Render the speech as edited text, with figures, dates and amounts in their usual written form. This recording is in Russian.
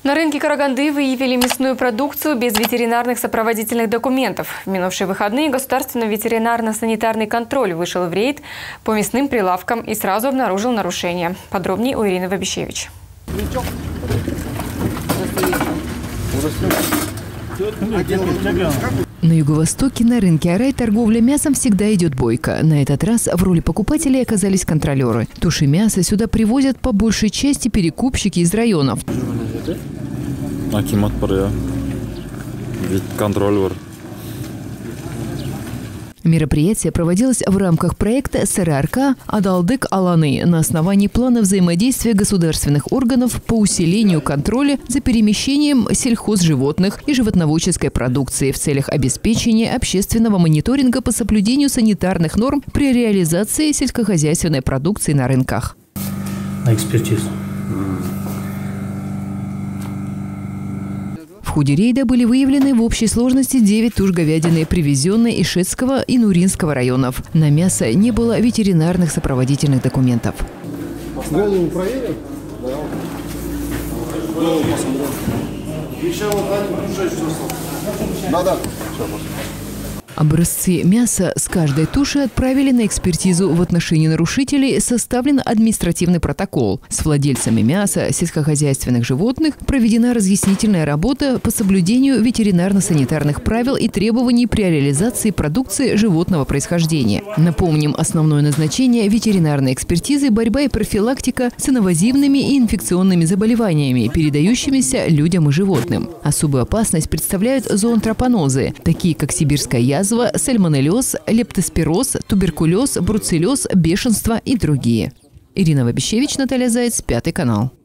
На рынке Караганды выявили мясную продукцию без ветеринарных сопроводительных документов. В минувшие выходные государственный ветеринарно-санитарный контроль вышел в рейд по мясным прилавкам и сразу обнаружил нарушения. Подробнее у Ирины Вабищевич. На Юго-Востоке на рынке Арай торговля мясом всегда идет бойко. На этот раз в роли покупателей оказались контролеры. Туши мяса сюда привозят по большей части перекупщики из районов. Мероприятие проводилось в рамках проекта СРРК «Адалдык Аланы» на основании плана взаимодействия государственных органов по усилению контроля за перемещением сельхозживотных и животноводческой продукции в целях обеспечения общественного мониторинга по соблюдению санитарных норм при реализации сельскохозяйственной продукции на рынках. На экспертизу. В ходе рейда были выявлены в общей сложности 9 туш говядины, привезенной из Шетского и Нуринского районов. На мясо не было ветеринарных сопроводительных документов. Голову проверим? Да. Голову посмотрим. Еще вот да. Образцы мяса с каждой туши отправили на экспертизу. В отношении нарушителей составлен административный протокол. С владельцами мяса сельскохозяйственных животных проведена разъяснительная работа по соблюдению ветеринарно-санитарных правил и требований при реализации продукции животного происхождения. Напомним, основное назначение ветеринарной экспертизы – борьба и профилактика с инвазивными и инфекционными заболеваниями, передающимися людям и животным. Особую опасность представляют зоонтропонозы, такие как сибирская язва, сальмонеллез, лептоспироз, туберкулез, бруцеллез, бешенство и другие. Ирина Вабищевич, Наталья Заяц, 5 канал.